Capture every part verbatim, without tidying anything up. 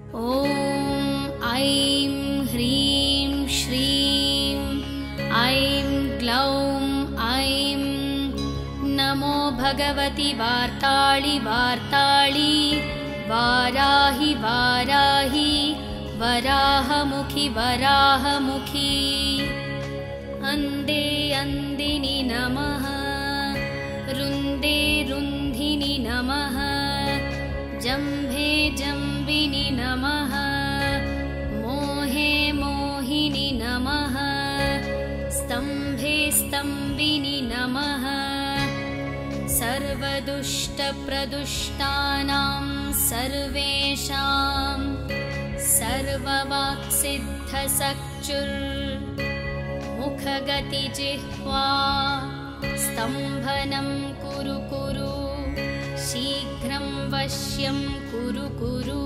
ॐ ऐं ह्रीं श्रीं ऐं ग्लौं ऐं नमो भगवति वार्ताळि वार्ताळि वाराहि वाराहि वराहमुखि वराहमुखि अंदे अंदिनि नमः रुंदे रुंधिनि नमः जंभे जंबिनि नमः मोहे मोहिनि नमः स्तंभे स्तंभिनि नमः सर्वदुष्टप्रदुष्टानां सर्वेषां सर्ववाक्सिद्धसक्षुर्मुखगतिजिह्वा स्तम्भनं कुरु कुरु शीघ्रं वश्यं कुरु कुरु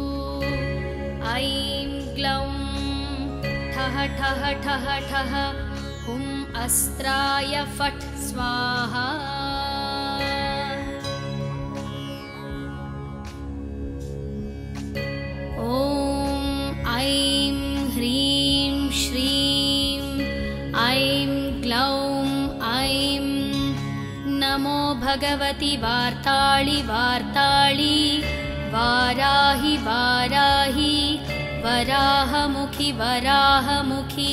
ऐं ग्लौं ठः ठः ठः ठः हुं अस्त्राय फट् स्वाहा ॐ ऐं ह्रीं श्रीं ऐं ग्लौं ऐं नमो भगवति वार्ताळि वार्ताळि वाराहि वाराहि वराहमुखि वराहमुखि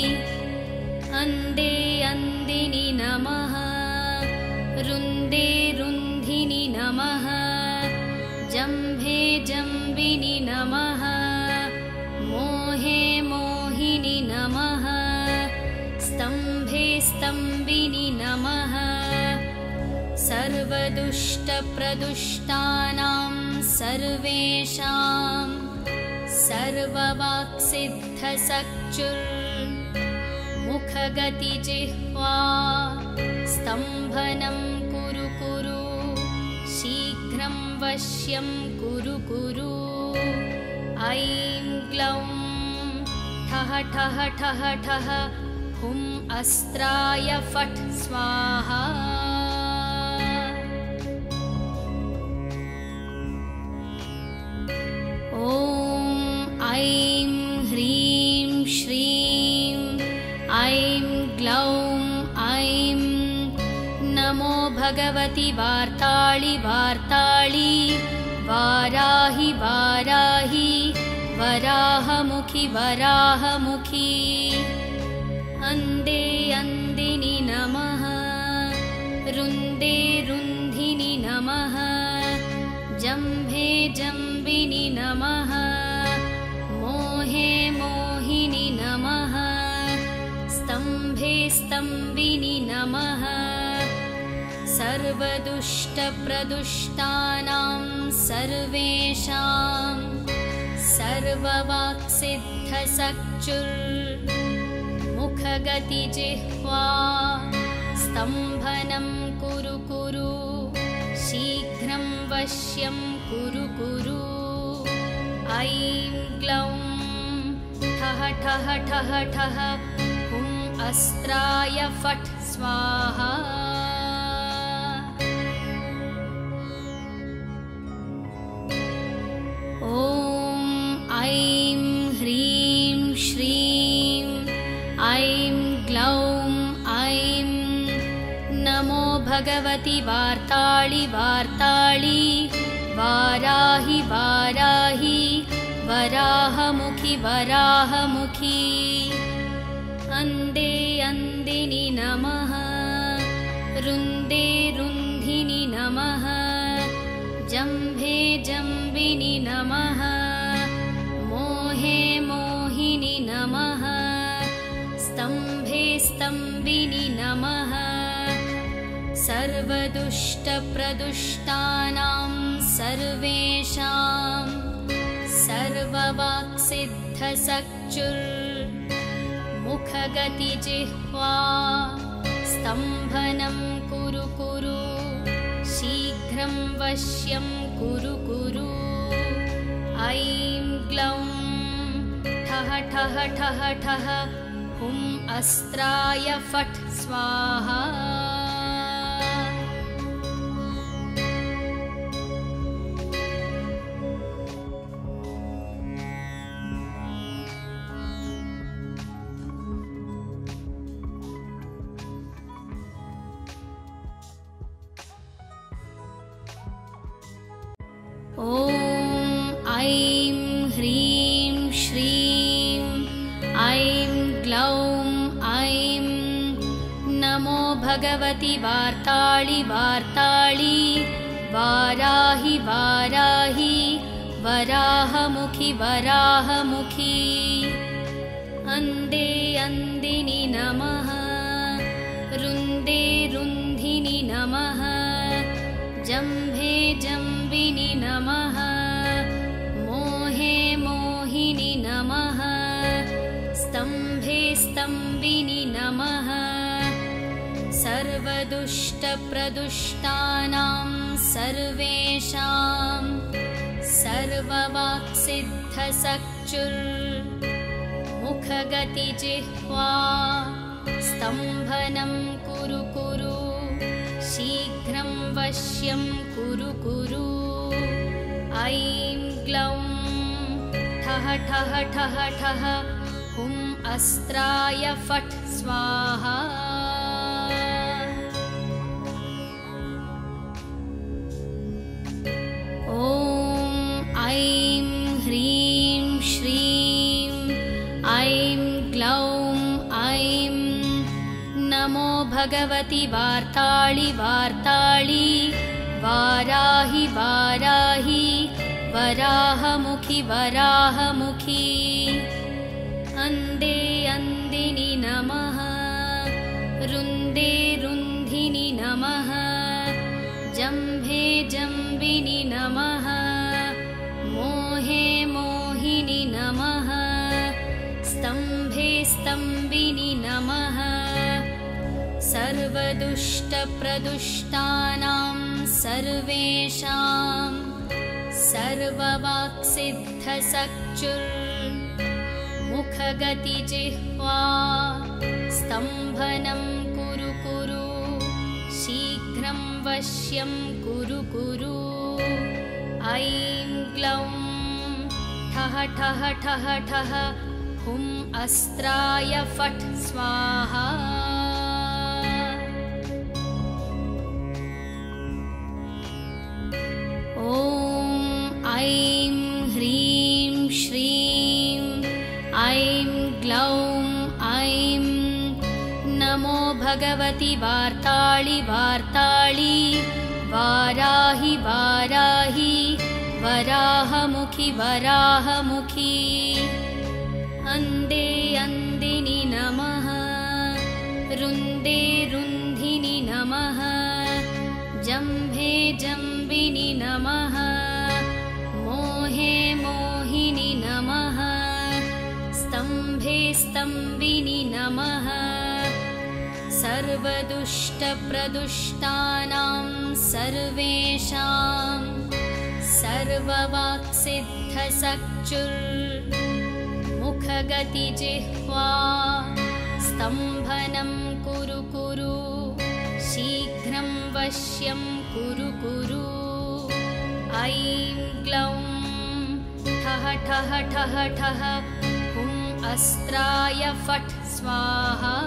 अंदे अंदिनि नमः रुंदे रुंधिनि नमः जंभे जंबिनि नमः मोहे मोहिनि नमः स्तंभे स्तंभिनि नमः सर्वदुष्टप्रदुष्टानां सर्वेषां सर्ववाक्सिद्धसक्षुर्मुखगतिजिह्वा स्तम्भनं कुरु कुरु शीघ्रं वश्यं कुरु कुरु ऐं ग्लौं ठः ठः ठः ठः हुं अस्त्राय फट् स्वाहा ॐ ऐं ह्रीं श्रीं ऐं ग्लौं ऐं नमो भगवति वार्ताळि वार्ताळि वाराहि वाराहि वराहमुखि वराहमुखि अंदे अंदिनि नमः रुंदे रुंधिनि नमः जंभे जंबिनि नमः मोहे मोहिनि नमः स्तंभे स्तंभिनि नमः सर्वदुष्टप्रदुष्टानां सर्वेषां सर्ववाक्सिद्धसक्षुर्मुखगतिजिह्वा स्तम्भनं कुरु कुरु शीघ्रं वश्यं कुरु कुरु ऐं ग्लौं ठः ठः ठः ठः हुं अस्त्राय फट् स्वाहा ॐ ऐं ह्रीं श्रीं ऐं ग्लौं ऐं नमो भगवति वार्ताळि वार्ताळि वाराहि वाराहि वराहमुखि वराहमुखि अंदे अंदिनि नमः रुंदे रुंधिनि नमः जंभे जंबिनि नमः मोहे मोहिनि नमः स्तंभे स्तंभिनि नमः सर्वदुष्टप्रदुष्टानां सर्वेषां सर्ववाक्सिद्धसक्षुर्मुखगतिजिह्वा स्तम्भनं कुरु कुरु शीघ्रं वश्यं कुरु कुरु ऐं ग्लौं ठः ठः ठः ठः हुं अस्त्राय फट् स्वाहा भगवति वार्ताळि वार्ताळि वाराहि वाराहि वराहमुखि वराहमुखि अंदे अंदिनि नमः रुंदे रुंधिनि नमः जंभे जंबिनि नमः मोहे मोहिनि नमः स्तंभे स्तंभिनि नमः सर्वदुष्टप्रदुष्टानां सर्वेषां सर्ववाक्सिद्धसक्चुर् मुखगतिजिह्वा स्तम्भनं कुरु कुरु शीघ्रं वश्यं कुरु कुरु ऐं ग्लौं ठः ठः ठः ठः हुं अस्त्राय फट् स्वाहा। ऐं ह्रीं श्रीं ऐं ग्लौं ऐं नमो भगवति वार्ताळि वार्ताळि वाराहि वाराहि वराहमुखि वराहमुखि अंदे अंदिनि नमः रुंदे रुंधिनि नमः जंभे जंबिनि नमः मोहे मोहिनि नमः स्तंभे स्तंभिनि नमः सर्वदुष्टप्रदुष्टानां सर्वेषां सर्ववाक्सिद्धसक्चुर् मुखगतिजिह्वा स्तम्भनं कुरु कुरु शीघ्रं वश्यं कुरु कुरु ऐं ग्लौं ठः ठः ठः ठः हुं अस्त्राय फट् स्वाहा। ॐ ऐं ह्रीं श्रीं ऐं ग्लौं ऐं नमो भगवति वार्ताळि वार्ताळि वाराहि वाराहि वराहमुखि वराहमुखि अंदे अंदिनि नमः रुंदे रुंधिनि नमः जंभे जंबिनि नमः मोहे मोहिनि नमः स्तंभे स्तंभिनि नमः सर्वदुष्टप्रदुष्टानां सर्वेषां सर्ववाक्सिद्धसक्चुर् मुखगतिजिह्वा स्तम्भनं कुरु कुरु शीघ्रं वश्यं कुरु कुरु ऐं ग्लौं ठः ठः ठः ठः हुं अस्त्राय फट् स्वाहा।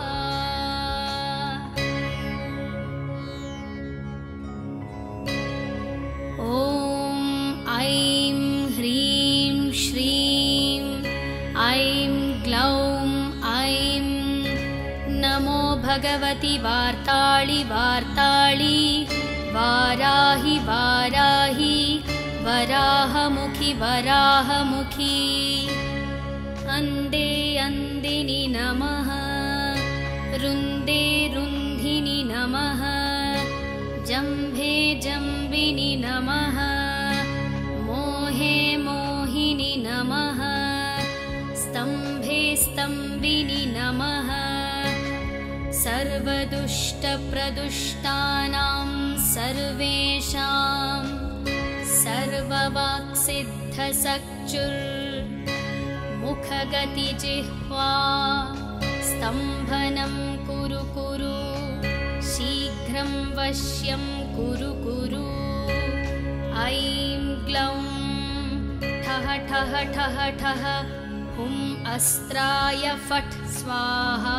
ॐ ऐं ह्रीं श्रीं ऐं ग्लौं ऐं नमो भगवति वार्ताळि वार्ताळि वाराहि वाराहि वराहमुखि वराहमुखि अंदे अंदिनि नमः रुंदे रुंधिनि नमः जंभे जंबिनि नमः मोहे मोहिनि नमः स्तंभे स्तंभिनि नमः सर्वदुष्टप्रदुष्टानां सर्वेषां सर्ववाक्सिद्धसक्चुर् मुखगतिजिह्वा स्तम्भनं कुरु कुरु शीघ्रं वश्यं कुरु कुरु ऐं ग्लौं ठः ठः ठः ठः हुं अस्त्राय फट् स्वाहा।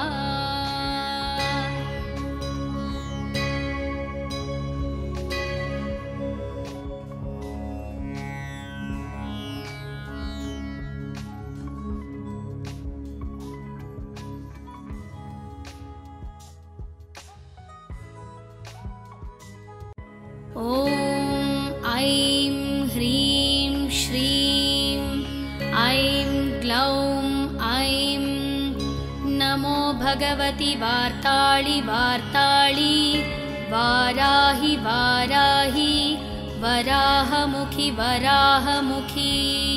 ॐ ऐं ह्रीं श्रीं ऐं ग्लौं ऐं नमो भगवति वार्ताळि वार्ताळि वाराहि वाराहि वराहमुखि वराहमुखि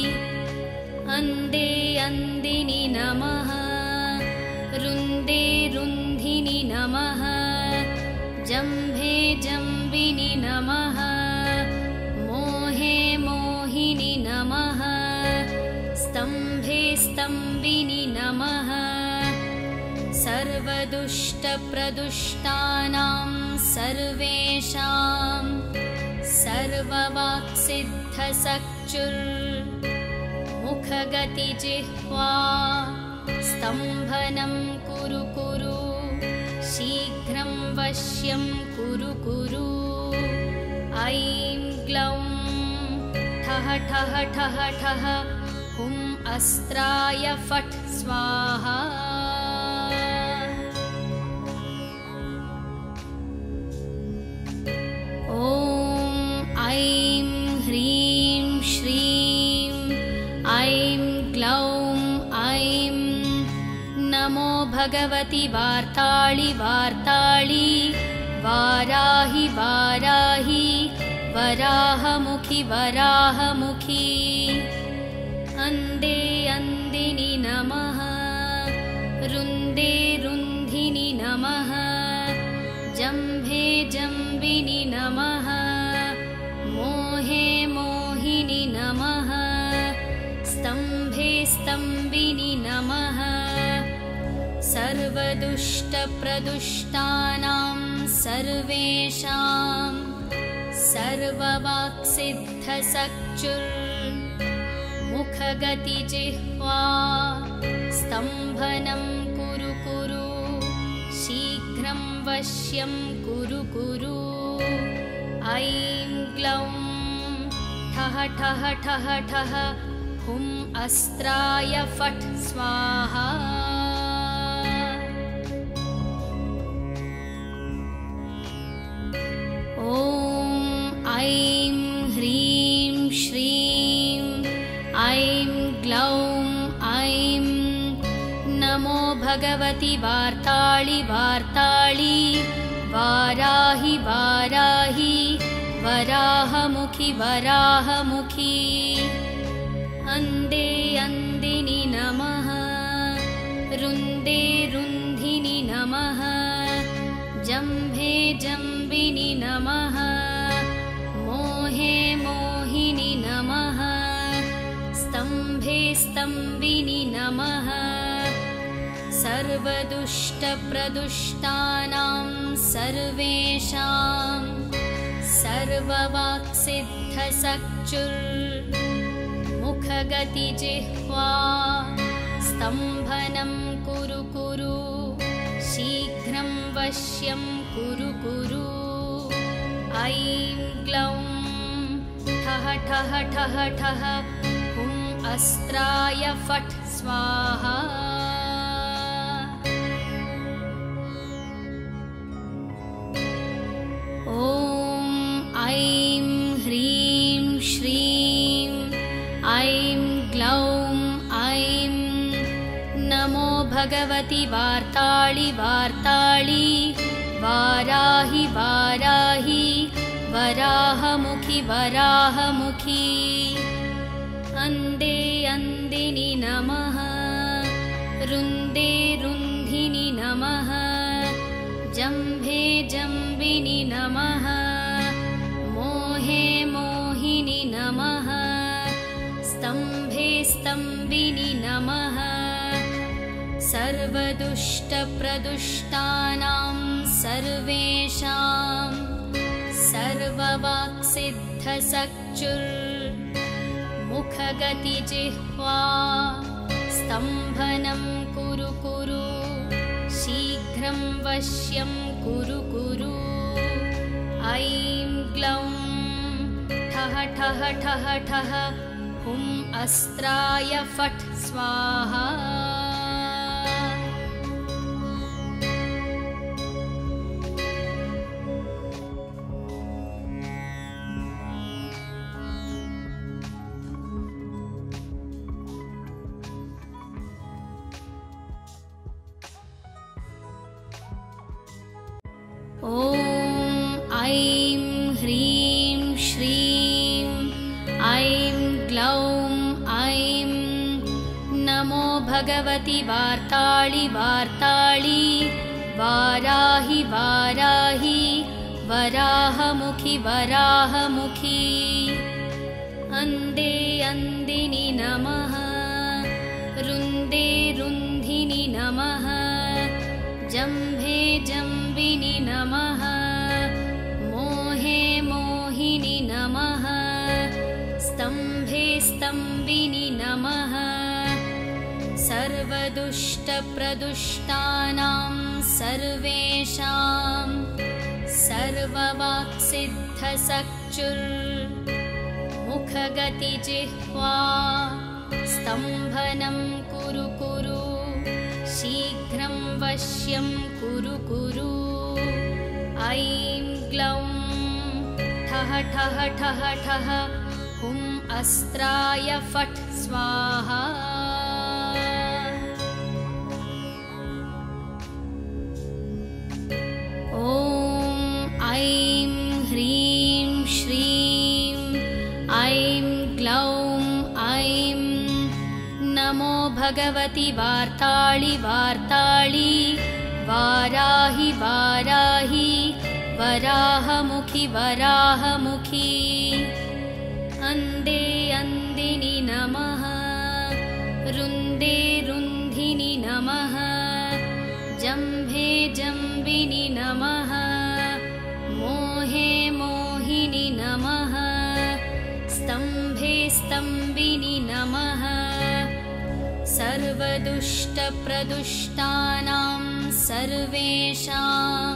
अंदे अंदिनि नमः रुंदे रुंधिनि नमः जंभे जंबिनि नमः मोहे मोहिनि नमः स्तंभे स्तंभिनि नमः सर्वदुष्टप्रदुष्टानां सर्वेषां सर्ववाक्सिद्धसच्चुर्मुखगतिजिह्वा स्तम्भनं कुरु कुरु शीघ्रं वश्यं कुरु कुरु ऐं ग्लौं ठः ठः ठः ठः हुं अस्त्राय फट् स्वाहा ऐं ह्रीं श्रीं ऐं ग्लौं ऐं नमो भगवति वार्ताळि वार्ताळि वाराहि वाराहि वराहमुखि वराहमुखि अंदे अंदिनि नमः रुंदे रुंधिनि नमः जंभे जंबिनि नमः मोहे मोहिनि नमः स्तंभे स्तंभिनि नमः सर्वदुष्टप्रदुष्टानां सर्वेषां सर्ववाक्सिद्धसच्चुर्मुखगतिजिह्वा स्तम्भनं कुरु कुरु शीघ्रं वश्यं कुरु कुरु ऐं ग्लौं ठः ठः ठः ठः हुं अस्त्राय फट् स्वाहा ॐ ऐं ह्रीं श्रीं ऐं ग्लौं ऐं नमो भगवति वार्ताळि वार्ताळि वाराहि वाराहि वराहमुखि वराहमुखि अंदे अंदिनि नमः रुंदे रुंधिनि नमः जंभे जंबिनि नमः मोहे मोहिनि नमः स्तंभे स्तंभिनि नमः सर्वदुष्टप्रदुष्टानां सर्वेषां सर्ववाक्सिद्धसच्चुर्मुखगतिजिह्वा स्तम्भनं कुरु कुरु शीघ्रं वश्यं कुरु कुरु ऐं ग्लौं ठः ठः ठः ठः हुं अस्त्राय फट् स्वाहा ॐ ऐं ह्रीं श्रीं ऐं ग्लौं ऐं नमो भगवति वार्ताळि वार्ताळि वाराहि वाराहि वराहमुखि वराहमुखि अंदे अंदिनि नमः रुंदे रुंधिनि नमः जंभे जंबिनि नमः मोहे मोहिनि नमः स्तंभे स्तंभिनि नमः सर्वदुष्टप्रदुष्टानां सर्वेषां सर्ववाक्सिद्धसच्चुर्मुखगतिजिह्वा स्तम्भनं कुरु कुरु शीघ्रं वश्यं कुरु कुरु ऐं ग्लौं ठः ठः ठः ठः हुं अस्त्राय फट् स्वाहा ॐ ॐ ऐं ह्रीं श्रीं ऐं ग्लौं ऐं नमो भगवति वार्ताळि वार्ताळि वाराहि वाराहि वराहमुखि वराहमुखि अन्धे अन्दिनि नमः रुन्दे रुन्धिनि नमः जम्भे जम्बिनि नमः मोहे मोहिनि नमः स्तम्भे स्तम्भिनि नमः सर्वदुष्टप्रदुष्टानां सर्वेषां सर्ववाक्सिद्धसक्षुर्मुखगतिजिह्वा स्तम्भनं कुरु कुरु शीघ्रं वश्यं कुरु कुरु ऐं ग्लौं ठः ठः ठः ठः हुं अस्त्राय फट् स्वाहा ॐ ऐं ह्रीं श्रीं ऐं ग्लौं ऐं नमो भगवति वार्ताळि वार्ताळि वाराहि वाराहि वराहमुखि वराहमुखि अन्धे अन्दिनि नमः रुन्दे रुन्धिनि नमः जम्भे जम्बिनि नमः मोहे मोहिनि नमः स्तम्भे स्तम्भिनि नमः सर्वदुष्टप्रदुष्टानां सर्वेषां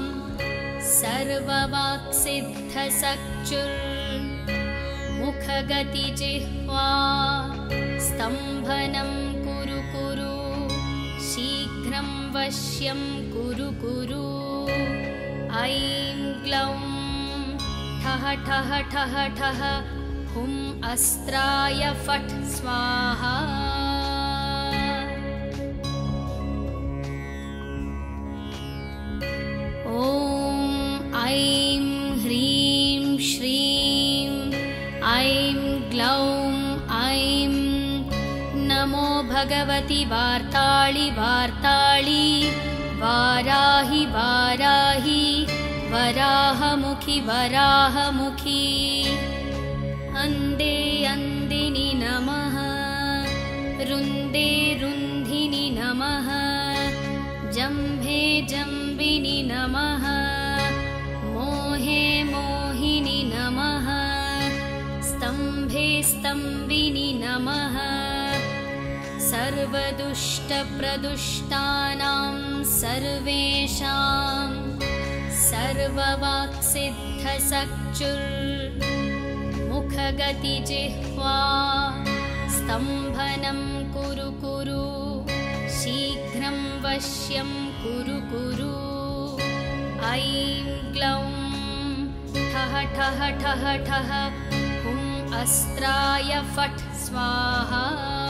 सर्ववाक्सिद्धसक्षुर्मुखगतिजिह्वा स्तम्भनं कुरु कुरु शीघ्रं वश्यं कुरु कुरु ऐं ग्लौं ठः ठः ठः ठः हुं अस्त्राय फट् स्वाहा ॐ ऐं ह्रीं श्रीं ऐं ग्लौं ऐं नमो भगवति वार्ताळि वार्ताळि वाराहि वाराहि वराहमुखि वराहमुखि अन्धे अन्दिनि नमः रुन्दे रुन्धिनि नमः जम्भे जम्बिनि नमः मोहे मोहिनि नमः स्तम्भे स्तम्भिनि नमः सर्वदुष्टप्रदुष्टानां सर्वेषां सर्ववाक्सिद्धसक्षुर्मुखगतिजिह्वा स्तम्भनं कुरु कुरु शीघ्रं वश्यं कुरु कुरु ऐं ग्लौं ठः ठः ठः ठः हुं अस्त्राय फट् स्वाहा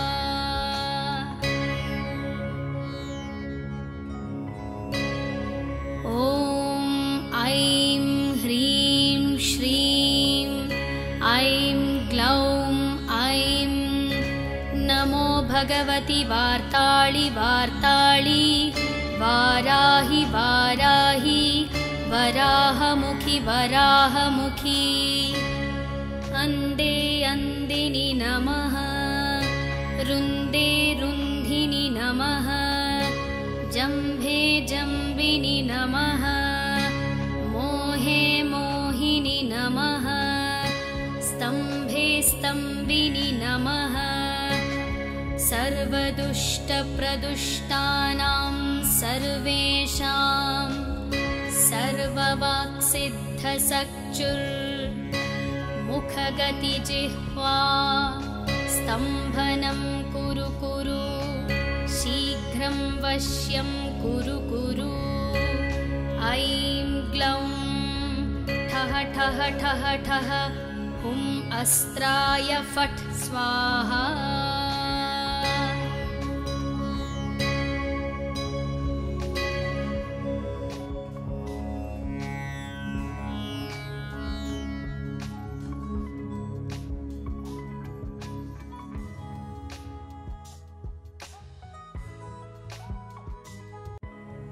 ॐ ऐं ह्रीं श्रीं ऐं ग्लौं ऐं नमो भगवति वार्ताळि वार्ताळि वाराहि वाराहि वराहमुखि वराहमुखि अन्धे अन्दिनि नमः रुन्दे रुन्धिनि नमः जम्भे जम्बिनि नमः मोहे मोहिनि नमः स्तम्भे स्तम्भिनि नमः सर्वदुष्टप्रदुष्टानां सर्वेषां सर्ववाक्सिद्धसक्षुर्मुखगतिजिह्वा स्तम्भनं कुरु कुरु शीघ्रं वश्यं कुरु कुरु ऐं ग्लौं ठः ठः ठः ठः हुं अस्त्राय फट् स्वाहा ॐ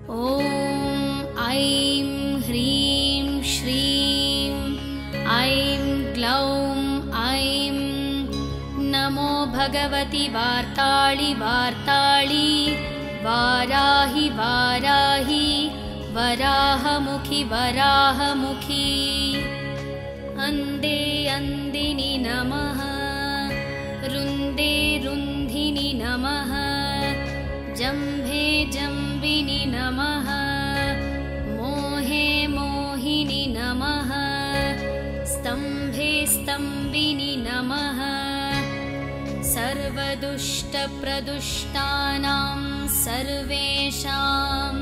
ॐ ऐं ह्रीं श्रीं ऐं ग्लौं ऐं नमो भगवति वार्ताळि वार्ताळि वाराहि वाराहि वराहमुखि वराहमुखि अन्धे अन्दिनि नमः रुन्दे रुन्धिनि नमः जम्भे जम्बिनि नमः मोहे मोहिनि नमः स्तम्भे स्तम्भिनि नमः सर्वदुष्टप्रदुष्टानां सर्वेषां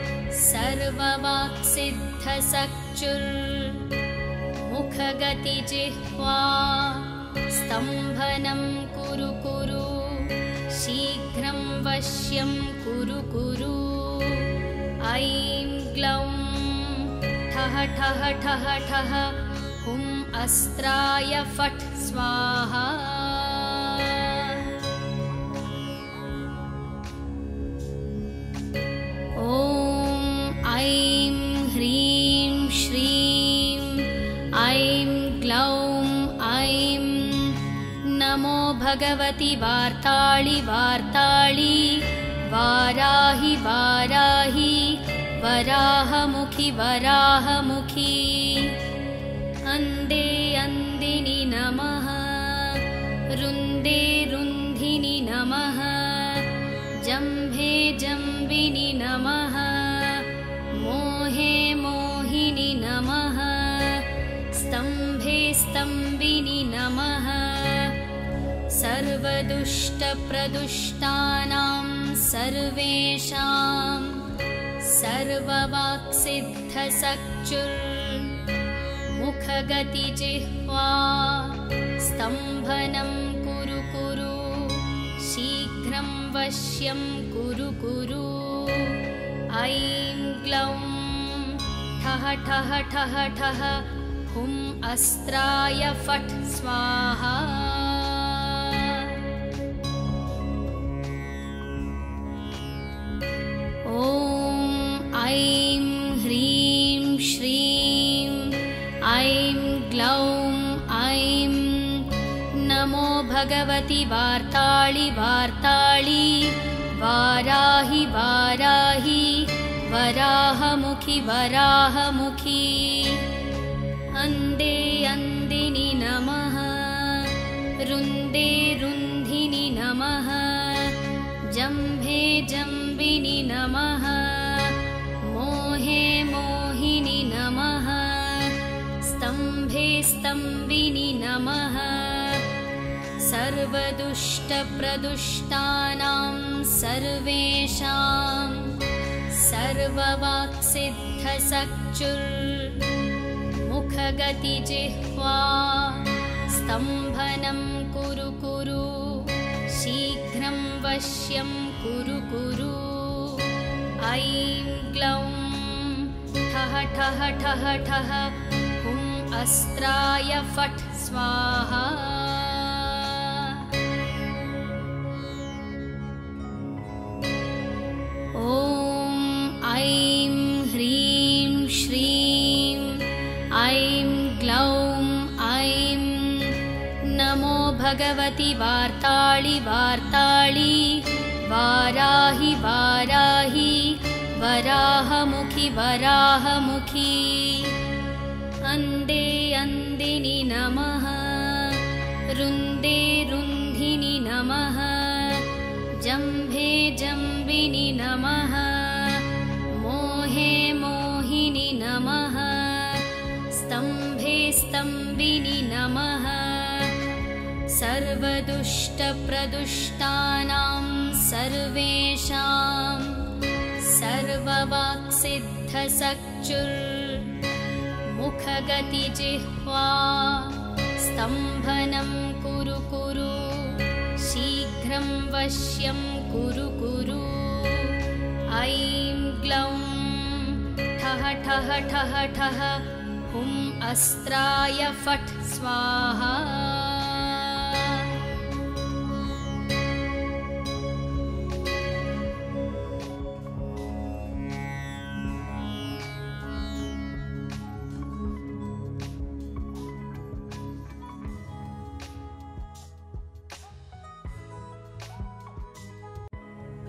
सर्ववाक्सिद्धसक्षुर्मुखगतिजिह्वा स्तम्भनं कुरु कुरु शीघ्रं वश्यं कुरु कुरु ऐं ग्लौं ठः ठः ठः ठः हुं अस्त्राय फट् स्वाहा ॐ ऐं ह्रीं श्रीं ऐं ग्लौं ऐं नमो भगवति वार्ताळि वार्ताळि वाराहि वाराहि वराहमुखि वराहमुखि अन्धे अन्दिनि नमः रुन्दे रुन्धिनि नमः जम्भे जम्बिनि नमः मोहे मोहिनि नमः स्तम्भे स्तम्भिनि नमः सर्वदुष्टप्रदुष्टानां सर्वेषां सर्ववाक्सिद्धसक्षुर्मुखगतिजिह्वा स्तम्भनं कुरु कुरु शीघ्रं वश्यं कुरु कुरु ऐं ग्लौं ठः ठः ठः ठः हुं अस्त्राय फट् स्वाहा ॐ ऐं ह्रीं श्रीं ऐं ग्लौं ऐं नमो भगवति वार्ताळि वार्ताळि वाराहि वाराहि वराहमुखि वराहमुखि अन्धे अन्दिनि नमः रुन्दे रुन्धिनि नमः जम्भे जम्बिनि नमः मोहे मोहिनि नमः स्तम्भे स्तम्भिनि नमः सर्वदुष्टप्रदुष्टानां सर्वेषां सर्ववाक्सिद्धसक्षुर्मुखगतिजिह्वा स्तम्भनं कुरु कुरु शीघ्रं वश्यं कुरु कुरु ऐं ग्लौं ठः ठः ठः ठः हुं अस्त्राय फट् स्वाहा ॐ ऐं ह्रीं श्रीं ऐं ग्लौं ऐं नमो भगवति वार्ताळि वार्ताळि वाराहि वाराहि वराहमुखि वराहमुखि अन्धे अन्दिनि नमः रुन्दे रुन्धिनि नमः जम्भे जम्बिनि नमः मोहे मोहिनि नमः स्तम्भे स्तम्भिनि नमः सर्वदुष्टप्रदुष्टानां सर्वेषां सर्ववाक्सिद्धसक्षुर्मुखगतिजिह्वा स्तम्भनं कुरु कुरु शीघ्रं वश्यं कुरु कुरु ऐं ग्लौं ठः ठः ठः ठः हुं अस्त्राय फट् स्वाहा ॐ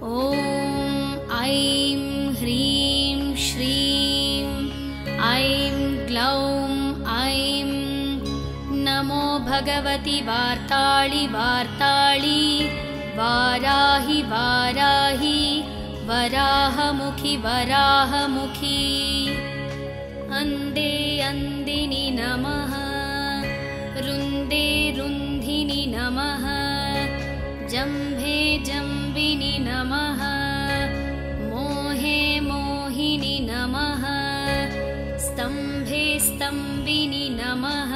ॐ ऐं ह्रीं श्रीं ऐं ग्लौं ऐं नमो भगवति वार्ताळि वार्ताळि वाराहि वाराहि वराहमुखि वराहमुखि अंदे अंदिनि नमः रुंदे रुंधिनि नमः जंभे जंबिनि नमः मोहे मोहिनि नमः स्तंभे स्तंभिनि नमः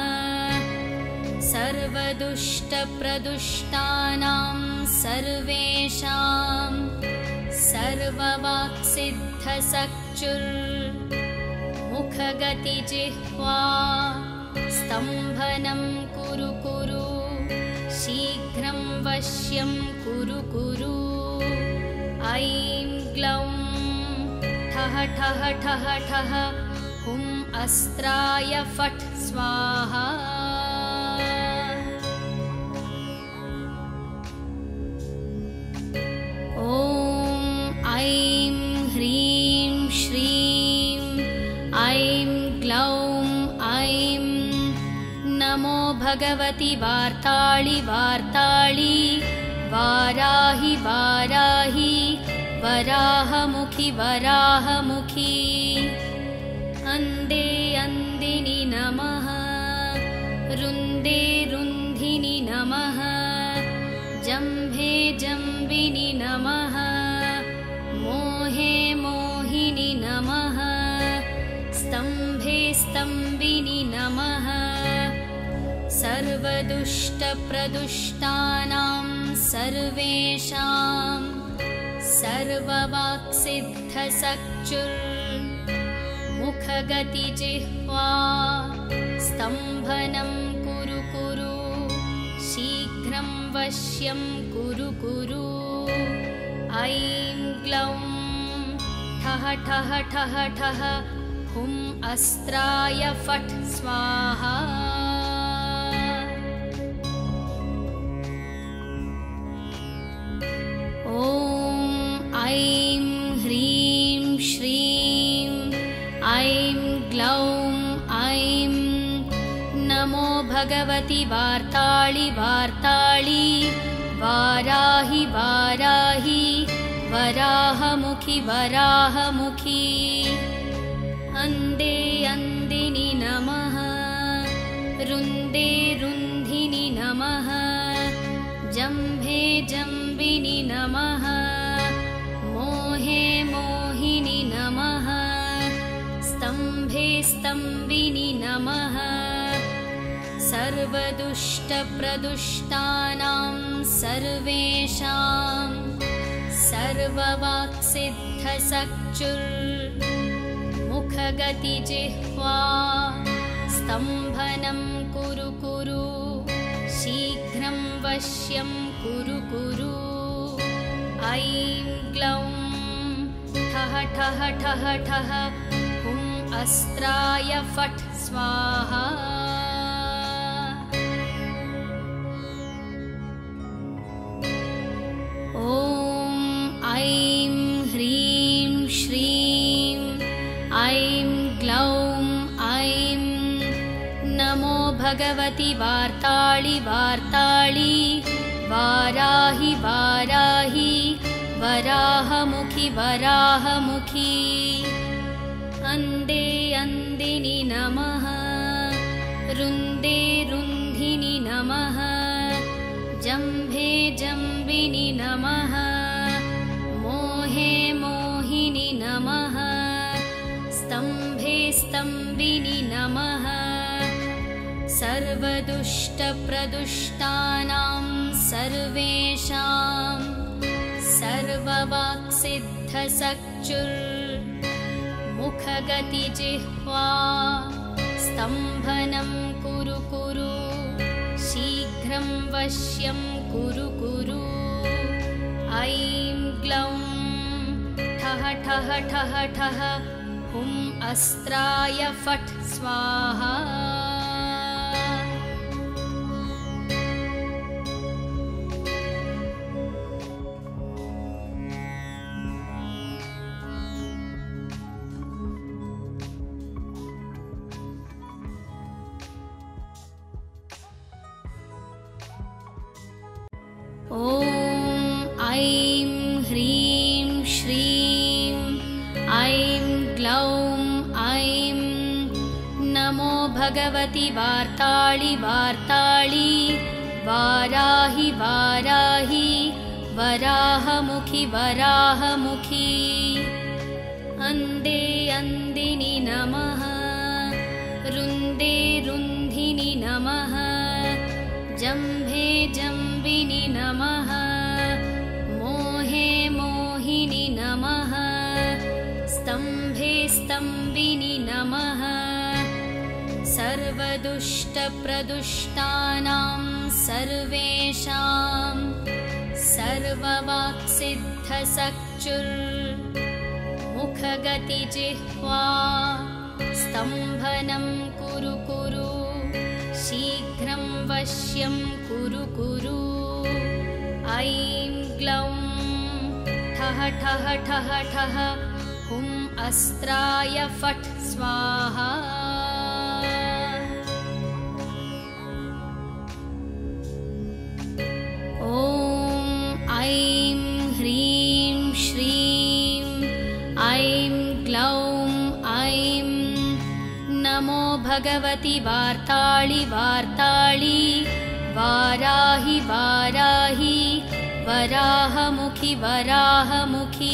सर्वदुष्टप्रदुष्टानां सर्वेषां सर्ववाक्सिद्धसक्षुर्मुखगतिजिह्वा स्तम्भनं कुरु कुरु शीघ्रं वश्यं कुरु कुरु ऐं ग्लौं ठः ठः ठः ठः हुं अस्त्राय फट् स्वाहा ॐ ऐं ह्रीं श्रीं ऐं ग्लौं ऐं नमो भगवति वार्ताळि वार्ताळि वाराहि वाराहि वराहमुखि वराहमुखि अंदे अंदिनि नमः रुंदे रुंधिनि नमः जंभे जंबिनि नमः मोहे मोहिनि नमः स्तंभे स्तंभिनि नमः सर्वदुष्टप्रदुष्टानां सर्वेषां सर्ववाक्सिद्धसक्षुर्मुखगतिजिह्वा स्तम्भनं कुरु कुरु शीघ्रं वश्यं कुरु कुरु ऐं ग्लौं ठः ठः ठः ठः हुं अस्त्राय फट् स्वाहा ॐ ऐं ह्रीं श्रीं ऐं ग्लौं ऐं नमो भगवति वार्ताळि वार्ताळि वाराहि वाराहि वराहमुखि वराहमुखि अंदे अंदिनि नमः रुंदे रुंधिनि नमः जंभे जंबिनि नमः मोहे मोहिनि नमः स्तंभे स्तंभिनि नमः सर्वदुष्टप्रदुष्टानां सर्वेषां सर्ववाक्सिद्धसक्षुर्मुखगतिजिह्वा स्तम्भनं कुरु कुरु शीघ्रं वश्यं कुरु कुरु ऐं ग्लौं ठः ठः ठः ठः हुं अस्त्राय फट् स्वाहा ॐ ऐं ह्रीं श्रीं ऐं ग्लौं ऐं नमो भगवति वार्ताळि वार्ताळि वाराहि वाराहि वराहमुखि वराहमुखि अंदे अंदिनि नमः रुंदे रुंधिनि नमः जंभे जंबिनि नमः मोहे मोहिनि नमः स्तंभे स्तंभिनि नमः सर्वदुष्टप्रदुष्टानां सर्वेषां सर्ववाक्सिद्धसक्षुर्मुखगतिजिह्वा स्तम्भनं कुरु कुरु शीघ्रं वश्यं कुरु कुरु ऐं ग्लौं ठः ठः ठः ठः हुं अस्त्राय फट् स्वाहा ॐ ॐ ऐं ह्रीं श्रीं ऐं ग्लौं ऐं नमो भगवति वार्ताळि वार्ताळि वाराहि वाराहि वराहमुखि वराहमुखि अन्धे अन्धिनि नमः रुन्धे रुन्धिनि नमः जम्भे जम्बिनि नमः मोहे मोहिनि नमः स्तम्भे स्तम्भिनि नमः सर्वदुष्टप्रदुष्टानां सर्वेषां सर्ववाक्सिद्धसक्षुर्मुखगतिजिह्वा स्तम्भनं कुरु कुरु शीघ्रं वश्यं कुरु कुरु ऐं ग्लौं ठः ठः ठः ठः हुं अस्त्राय फट् स्वाहा ॐ ऐं ह्रीं श्रीं ऐं ग्लौं ऐं नमो भगवति वार्ताळि वार्ताळि वाराहि वाराहि वराहमुखि वराहमुखि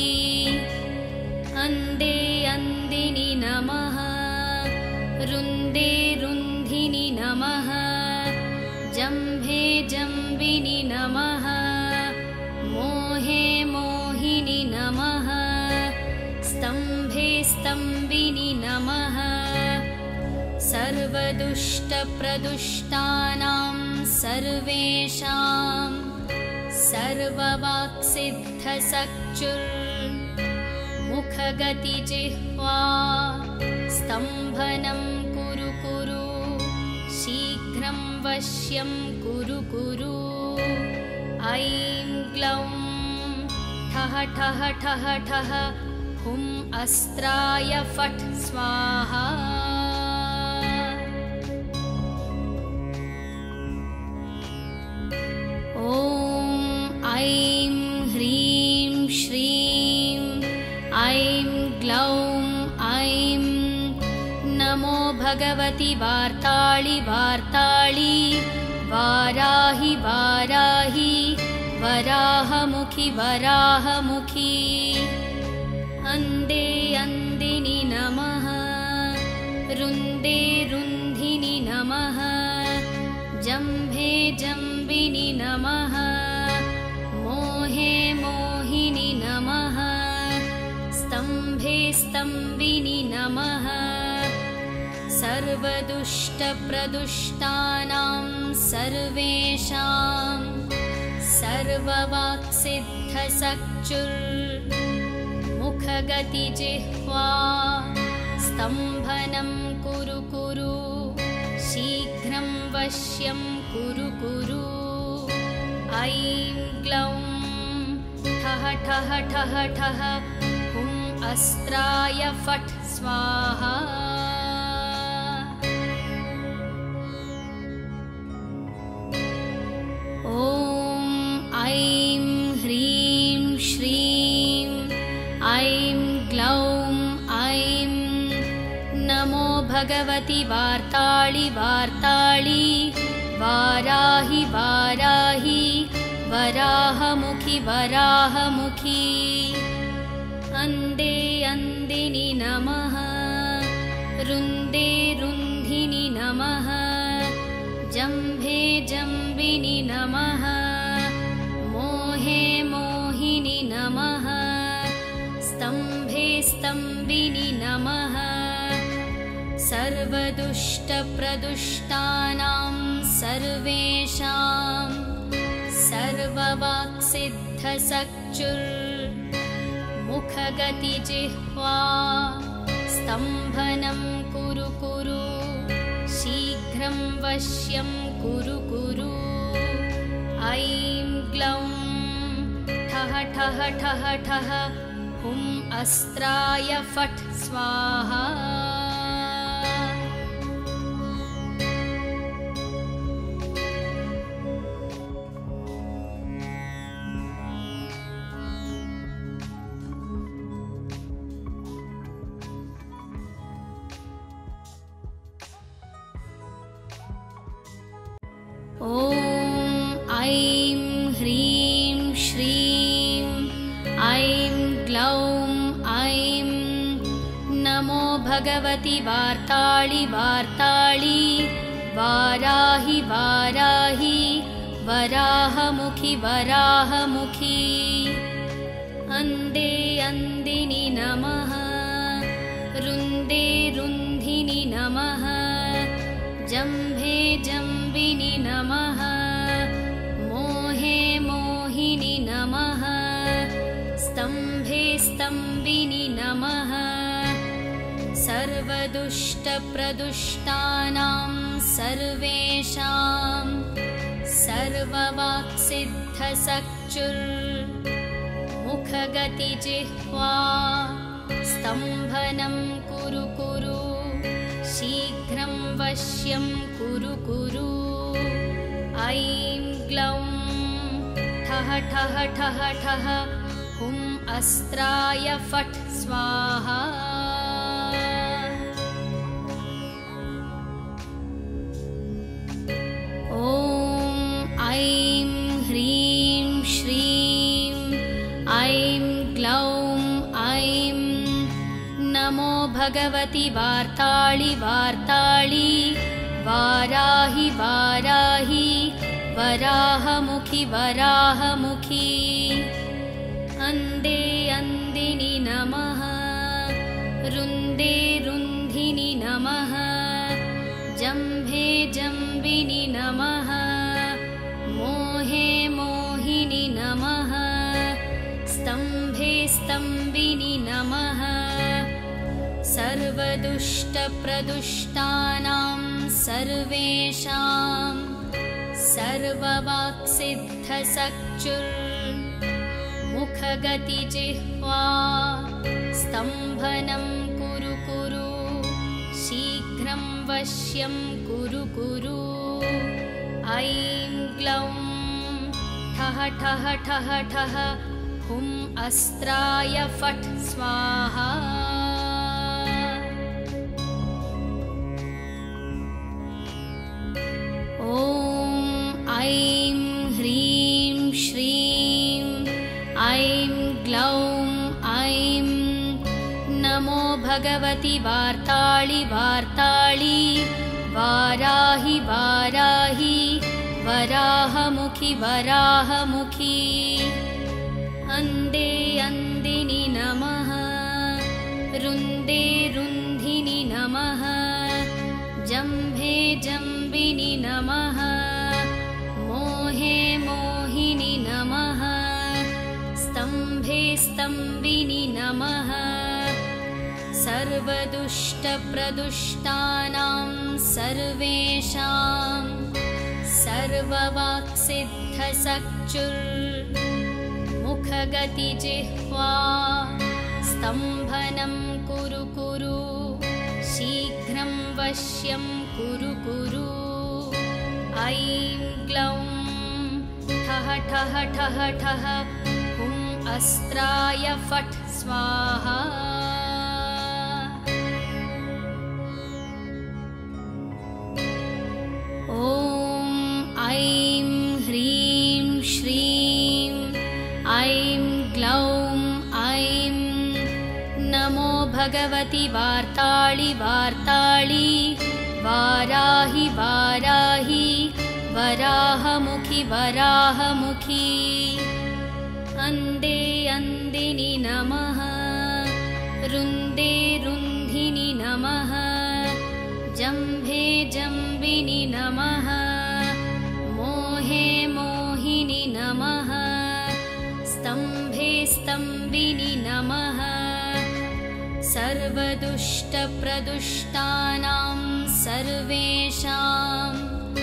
अन्धे अन्धिनि नमः रुन्धे रुन्धिनि नमः जम्भे जम्बिनि नमः मोहे मोहिनि नमः स्तम्भे स्तम्भिनि नमः सर्वदुष्टप्रदुष्टानां सर्वेषां सर्ववाक्सिद्धसक्षुर्मुखगतिजिह्वा स्तम्भनं कुरु कुरु शीघ्रं वश्यं कुरु कुरु ऐं ग्लौं ठः ठः ठः ठः हुं अस्त्राय फट् स्वाहा ॐ ऐं ह्रीं श्रीं ऐं ग्लौं ऐं नमो भगवति वार्ताळि वार्ताळि वाराहि वाराहि वराहमुखि वराहमुखि अन्धे अन्धिनि नमः रुन्धे रुन्धिनि नमः जम्भे जम्बिनि नमः मोहे मोहिनि नमः स्तम्भे स्तम्भिनि नमः सर्वदुष्टप्रदुष्टानां सर्वेषां सर्ववाक्सिद्धसक्षुर्मुखगतिजिह्वा स्तम्भनं कुरु कुरु शीघ्रं वश्यं कुरु कुरु ऐं ग्लौं ठः ठः ठः ठः हुं अस्त्राय फट् स्वाहा ॐ ऐं ह्रीं श्रीं ऐं ग्लौं ऐं नमो भगवति वार्ताळि वार्ताळि वाराहि वाराहि वराहमुखि वराहमुखि अन्धे अन्धिनि नमः रुन्धे रुन्धिनि नमः जम्भे जम्बिनि नमः मोहे मोहिनि नमः स्तम्भे स्तम्भिनि नमः सर्वदुष्टप्रदुष्टानां सर्वेषां सर्ववाक्सिद्धसक्षुर्मुखगतिजिह्वा स्तम्भनं कुरु कुरु शीघ्रं वश्यं कुरु कुरु ऐं ग्लौं ठः ठः ठः ठः हुं अस्त्राय फट् स्वाहा ॐ ॐ ऐं ह्रीं श्रीं ऐं ग्लौं ऐं नमो भगवति वार्ताळि वार्ताळि वाराहि वाराहि वराहमुखि वराहमुखि अंदे अंदिनि नमः रुंदे रुंधिनि नमः जंभे जंबिनि नमः मोहे मोहिनि नमः स्तंभे स्तंभिनि नमः सर्वदुष्टप्रदुष्टानां सर्वेषां सर्ववाक्सिद्धसच्चुर्मुखगतिजिह्वा स्तम्भनं कुरु कुरु शीघ्रं वश्यं कुरु कुरु ऐं ग्लौं ठः ठः ठः ठः हुं अस्त्राय फट् स्वाहा ऐं ह्रीं श्रीं ऐं ग्लौं ऐं नमो भगवति वार्ताळि वार्ताळि वाराहि वाराहि वराहमुखि वराहमुखि अंदे अंदिनि नमः रुंदे रुंधिनि नमः जंभे जंबिनि नमः मोहे मोहिनि नमः स्तंभे स्तंभिनि नमः सर्वदुष्टप्रदुष्टानां सर्वेषां सर्ववाक्सिद्धसच्चुर्मुखगतिजिह्वा स्तम्भनं कुरु कुरु शीघ्रं वश्यं कुरु कुरु ऐं ग्लौं ठः ठः ठः ठः हुं अस्त्राय फट् स्वाहा ॐ ऐं ह्रीं श्रीं ऐं ग्लौं ऐं नमो भगवति वार्ताळि वार्ताळि वाराहि वाराहि वराहमुखि वराहमुखि अंदे अंदिनि नमः रुंदे रुंधिनि नमः जंभे जंबिनि नमः मोहे मोहिनि नमः स्तंभे स्तंभिनि नमः सर्वदुष्टप्रदुष्टानां सर्वेषां सर्ववाक्सिद्धसच्चुर्मुखगतिजिह्वा स्तम्भनं कुरु कुरु शीघ्रं वश्यं कुरु कुरु ऐं ग्लौं ठः ठः ठः ठः हुं अस्त्राय फट् स्वाहा ॐ ऐं ह्रीं श्रीं ऐं ग्लौं ऐं नमो भगवति वार्ताळि वार्ताळि वाराहि वाराहि वराहमुखि वराहमुखि अंदे अंदिनि नमः रुंदे रुंधिनि नमः जंभे जंबिनि नमः मोहे मोहिनि नमः स्तंभे स्तंभिनि नमः सर्वदुष्टप्रदुष्टानां सर्वेषां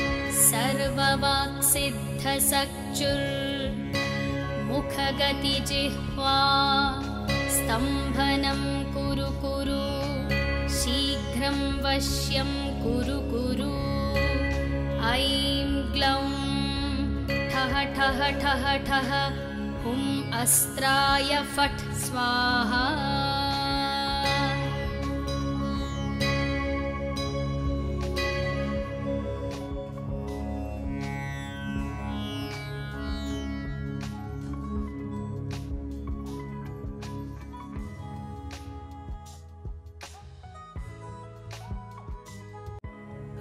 सर्ववाक्सिद्धसच्चुर्मुखगतिजिह्वा स्तम्भनं कुरु कुरु शीघ्रं वश्यं कुरु कुरु ऐं ग्लौं ठः ठः ठः ठः हुं अस्त्राय फट् स्वाहा ॐ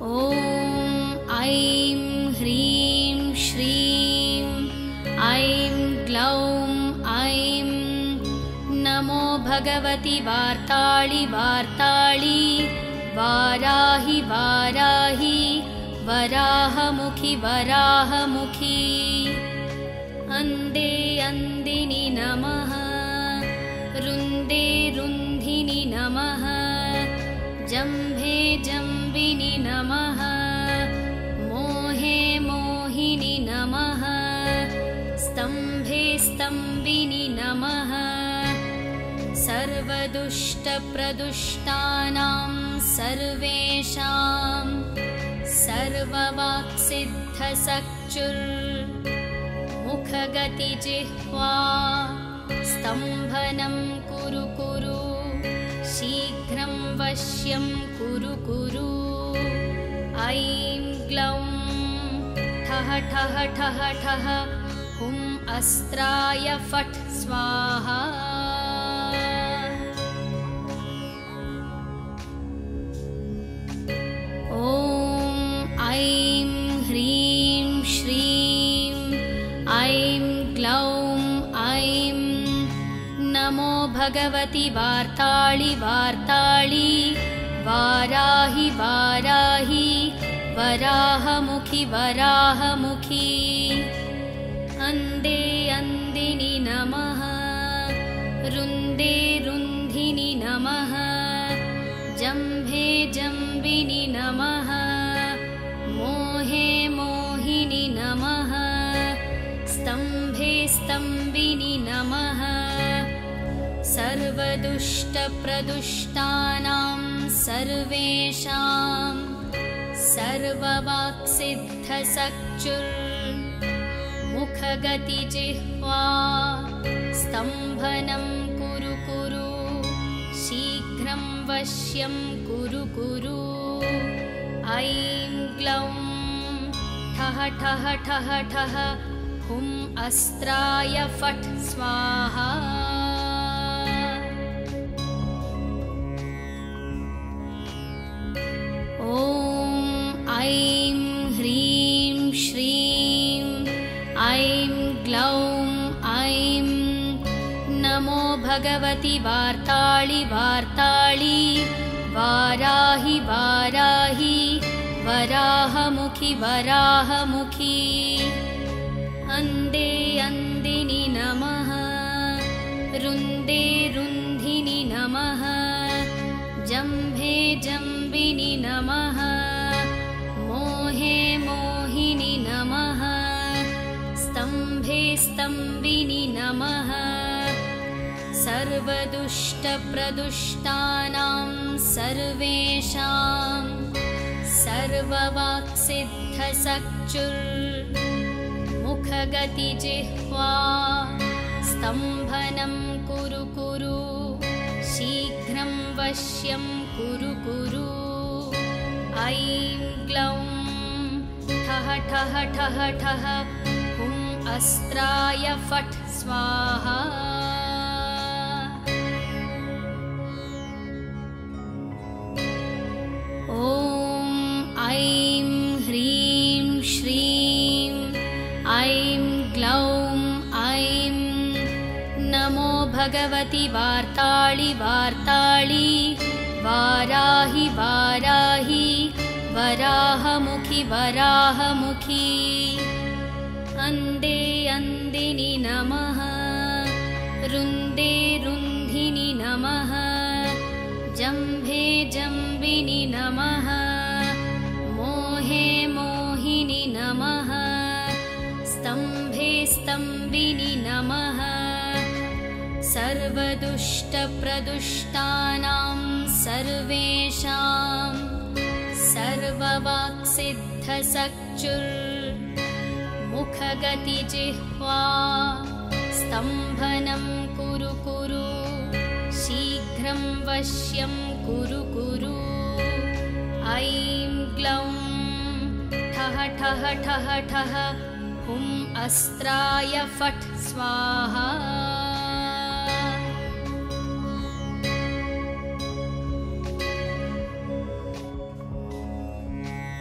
ॐ ऐं ह्रीं श्रीं ऐं ग्लौं ऐं नमो भगवति वार्ताळि वार्ताळि वाराहि वाराहि वराहमुखि वराहमुखि अन्धे अन्दिनि नमः रुन्दे रुन्धिनि नमः जम्भे जम्बिनि नमः मोहे मोहिनि नमः स्तम्भे स्तम्भिनि नमः सर्वदुष्टप्रदुष्टानां सर्वेषां सर्ववाक्सिद्धचक्षुर्मुखगतिजिह्वा स्तम्भनं कुरु कुरु शीघ्रं वश्यं कुरु कुरु ऐं ग्लौं ठः ठः ठः ठः हुं अस्त्राय फट् स्वाहा ॐ ऐं ह्रीं श्रीं ऐं ग्लौं ऐं नमो भगवति वार्ताळि वार्ताळि वाराहि वाराहि वराहमुखि वराहमुखि अन्धे अन्दिनि नमः रुन्दे रुन्धिनि नमः जम्भे जम्बिनि नमः मोहे मोहिनि नमः स्तम्भे स्तम्भिनि नमः सर्वदुष्टप्रदुष्टानां सर्वेषां सर्ववाक्सिद्धचक्षुर्मुखगतिजिह्वा स्तम्भनं कुरु कुरु शीघ्रं वश्यं कुरु कुरु ऐं ग्लौं ठः ठः ठः ठः हुं अस्त्राय फट् स्वाहा ॐ ऐं ह्रीं श्रीं ऐं ग्लौं ऐं नमो भगवति वार्ताळि वार्ताळि वाराहि वाराहि वराहमुखि वराहमुखि अन्धे अन्दिनि नमः रुन्दे रुन्धिनि नमः जम्भे जम्बिनि नमः मोहे मोहिनि नमः स्तम्भे स्तम्भिनि नमः सर्वदुष्टप्रदुष्टानां सर्वेषां सर्ववाक्सिद्धचक्षुर्मुखगतिजिह्वा स्तम्भनं कुरु कुरु शीघ्रं वश्यं कुरु कुरु ऐं ग्लौं ठः ठः ठः ठः हुं अस्त्राय फट् स्वाहा ॐ ऐं ह्रीं श्रीं ऐं ग्लौं ऐं नमो भगवति वार्ताळि वार्ताळि वाराहि वाराहि वराहमुखि वराहमुखि अन्धे अन्दिनि नमः रुन्दे रुन्धिनि नमः जम्भे जम्बिनि नमः मोहे मोहिनि नमः स्तम्भे स्तम्भिनि नमः सर्वदुष्टप्रदुष्टानां सर्वेषां सर्ववाक्सिद्धचक्षुर्मुखगतिजिह्वा स्तम्भनं कुरु कुरु शीघ्रं वश्यं कुरु कुरु ऐं ग्लौं ठः ठः ठः ठः हुं अस्त्राय फट् स्वाहा ॐ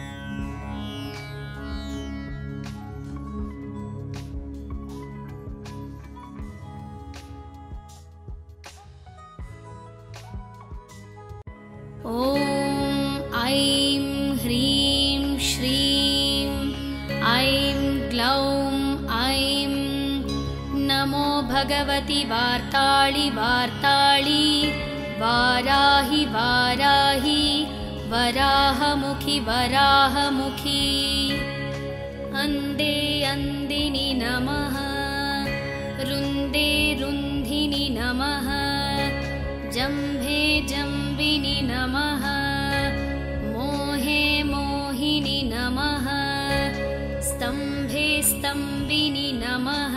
ॐ ऐं ह्रीं श्रीं ऐं ग्लौं ऐं नमो भगवति वार्ताळि वार्ताळि वाराहि वाराहि वराहमुखि वराहमुखि अन्धे अन्दिनि नमः रुन्दे रुन्धिनि नमः जम्भे जम्बिनि नमः मोहे मोहिनि नमः स्तम्भे स्तम्भिनि नमः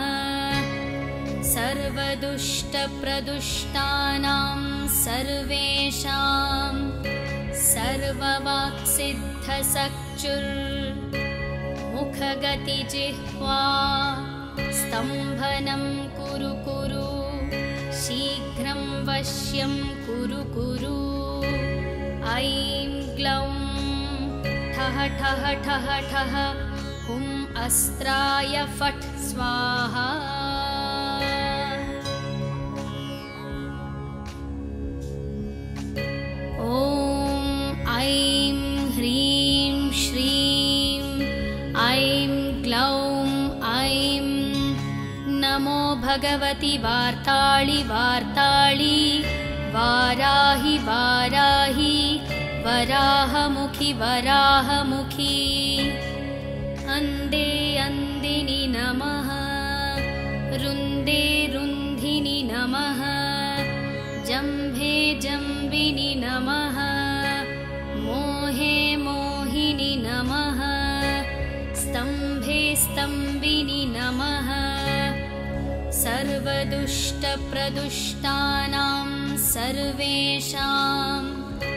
सर्वदुष्टप्रदुष्टानां सर्वेषां सर्ववाक्सिद्धसक्षुर्मुखगतिजिह्वा स्तम्भनं कुरु कुरु शीघ्रं वश्यं कुरु कुरु ऐं ग्लौं ठः ठः ठः ठः हुं अस्त्राय फट् स्वाहा ॐ ऐं ह्रीं श्रीं ऐं ग्लौं ऐं नमो भगवति वार्ताळि वार्ताळि वाराहि वाराहि वराहमुखि वराहमुखि अन्धे अन्दिनि नमः रुन्दे रुन्धिनि नमः जम्भे जम्बिनि नमः मोहे मोहिनि नमः स्तम्भे स्तम्भिनि नमः सर्वदुष्टप्रदुष्टानां सर्वेषां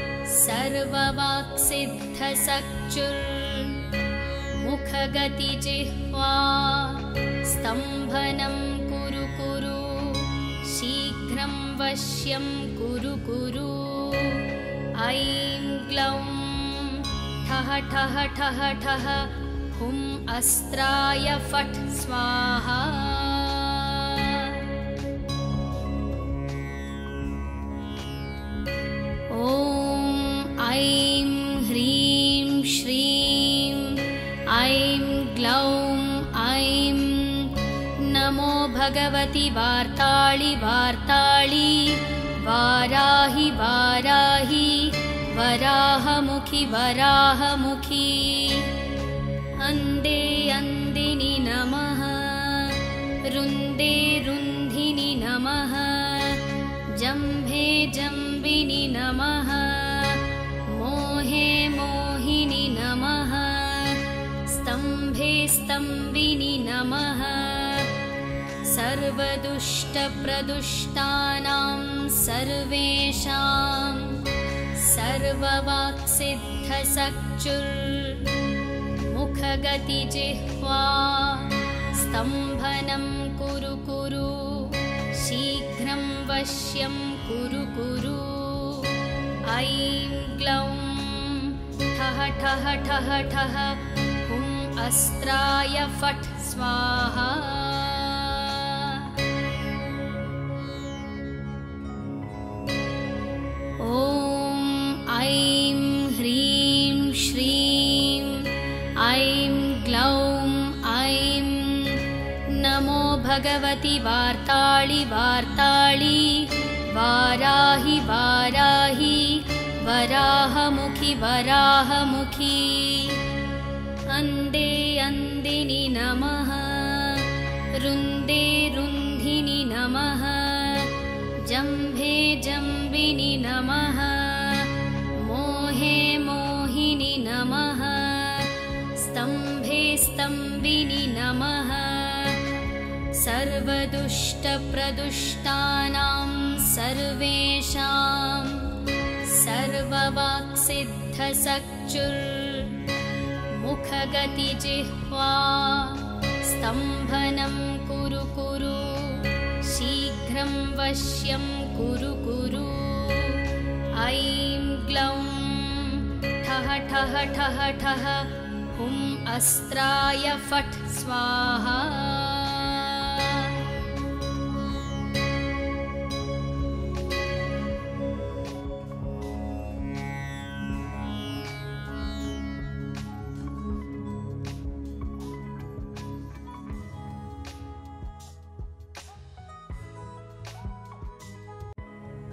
सर्ववाक्सिद्धसक्षुर्मुखगतिजिह्वा स्तम्भनं कुरु कुरु शीघ्रं वश्यं कुरु कुरु ऐं ग्लौं ठः ठः ठः ठः हुं अस्त्राय फट् स्वाहा ॐ ऐं ह्रीं श्रीं ऐं ग्लौं ऐं नमो भगवति वार्ताळि वार्ताळि वाराहि वाराहि वराहमुखि वराहमुखि अन्धे अन्दिनि नमः रुन्दे रुन्धिनि नमः जम्भे जम्बिनि नमः मोहे मोहिनि नमः स्तम्भे स्तम्भिनि नमः सर्वदुष्टप्रदुष्टानां सर्वेषां सर्ववाक्सिद्धसक्षुर्मुखगतिजिह्वा स्तम्भनं कुरु कुरु शीघ्रं वश्यं कुरु कुरु ऐं ग्लौं ठः ठः ठः ठः हुं अस्त्राय फट् स्वाहा ॐ ऐं ह्रीं श्रीं ऐं ग्लौं ऐं नमो भगवति वार्ताळि वार्ताळि वाराहि वाराहि वराहमुखि वराहमुखि अन्धे अन्दिनि नमः रुन्दे रुन्धिनि नमः जम्भे जम्बिनि नमः मोहे मोहिनि नमः स्तम्भे स्तम्भिनि नमः सर्वदुष्टप्रदुष्टानां सर्वेषां सर्ववाक्सिद्धसक्षुर्मुखगतिजिह्वा स्तम्भनं कुरु कुरु शीघ्रं वश्यं कुरु कुरु ऐं ग्लौं ठः ठः ठः ठः हुं अस्त्राय फट् स्वाहा ॐ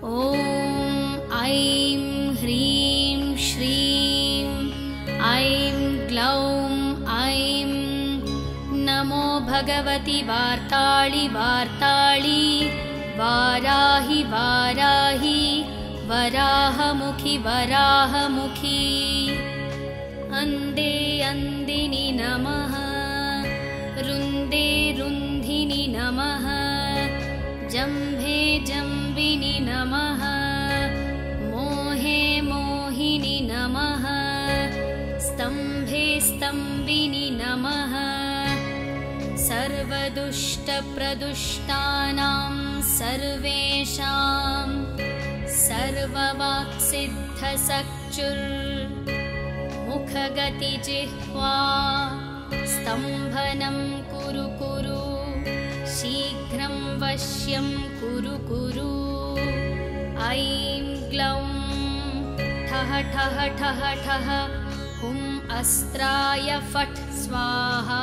ॐ ऐं ह्रीं श्रीं ऐं ग्लौं ऐं नमो भगवति वार्ताळि वार्ताळि वाराहि वाराहि वराहमुखि वराहमुखि अंदे अंदिनि नमः रुंदे रुंधिनि नमः जंभे जंबिनि नमः मोहे मोहिनि नमः स्तंभे स्तंभिनि नमः सर्वदुष्टप्रदुष्टानां सर्वेषां सर्ववाक्सिद्धसक्षुर्मुखगतिजिह्वा स्तम्भनं कुरु कुरु शीघ्रं वश्यं कुरु कुरु ऐं ग्लौं ठः ठः ठः ठः हुं अस्त्राय फट् स्वाहा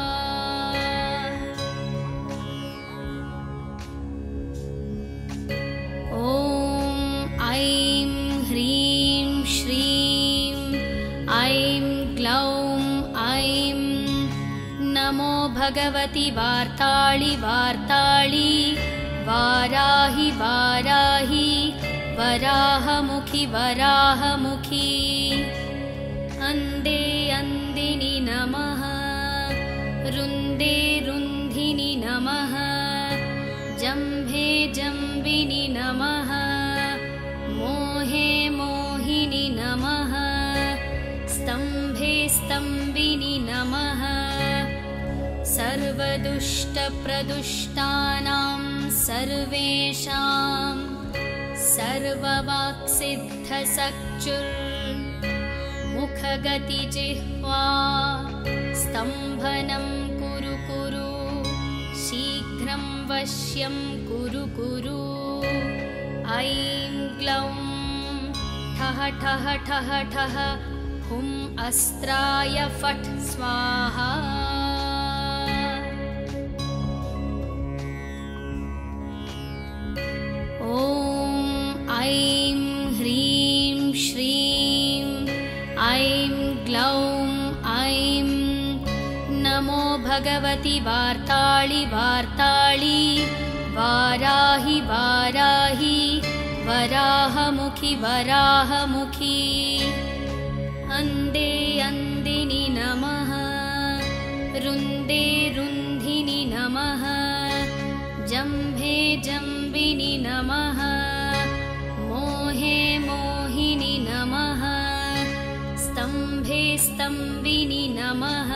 ॐ ऐं ह्रीं श्रीं ऐं ग्लौं ऐं नमो भगवति वार्ताळि वार्ताळि वाराहि वाराहि वराहमुखि वराहमुखि अंदे अंदिनि नमः रुंदे रुंधिनि नमः जंभे जंबिनि नमः मोहे मोहिनि नमः स्तंभे स्तंभिनि नमः सर्वदुष्टप्रदुष्टानां सर्वेषां सर्ववाक्सिद्धसक्षुर्मुखगतिजिह्वा स्तम्भनं कुरु कुरु शीघ्रं वश्यं कुरु कुरु ऐं ग्लौं ठः ठः ठः ठः हुं अस्त्राय फट् स्वाहा ॐ ऐं ह्रीं श्रीं ऐं ग्लौं ऐं नमो भगवति वार्ताळि वार्ताळि वाराहि वाराहि वराहमुखि वराहमुखि अंदे अंदिनि नमः रुंदे रुंधिनि नमः जंभे जंबिनि नमः मोहे मोहिनि नमः स्तंभे स्तंभिनि नमः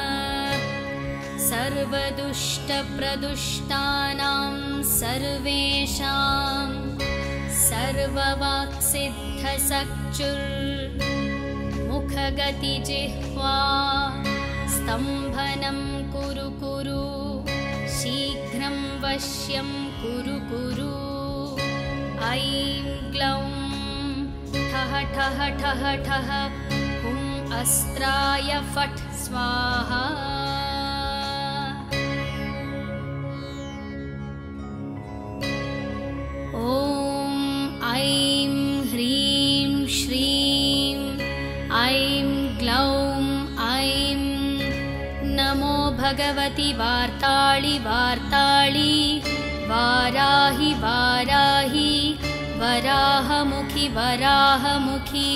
सर्वदुष्टप्रदुष्टानां सर्वेषां सर्ववाक्सिद्धसक्षुर्मुखगतिजिह्वा स्तम्भनं कुरु कुरु शीघ्रं वश्यं कुरु कुरु ऐं ग्लौं ठः ठः ठः ठः हुं अस्त्राय फट् स्वाहा ॐ ऐं ह्रीं श्रीं ऐं ग्लौं ऐं नमो भगवति वार्ताळि वार्ताळि वाराहि वाराहि वराहमुखि वराहमुखि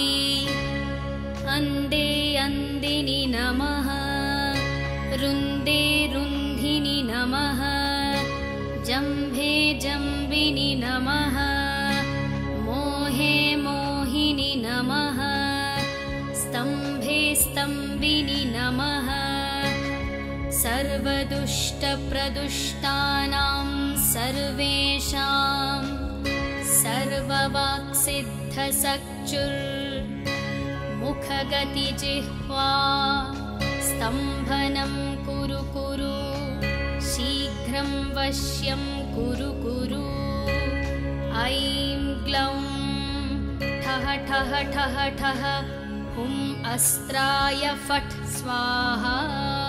अंदे अंदिनि नमः रुंदे रुंधिनि नमः जंभे जंबिनि नमः मोहे मोहिनि नमः स्तंभे स्तंभिनि नमः सर्वदुष्टप्रदुष्टानां सर्वेषां सर्ववाक्सिद्धसक्षुर्मुखगतिजिह्वा स्तम्भनं कुरु कुरु शीघ्रं वश्यं कुरु कुरु ऐं ग्लौं ठः ठः ठः ठः हुं अस्त्राय फट् स्वाहा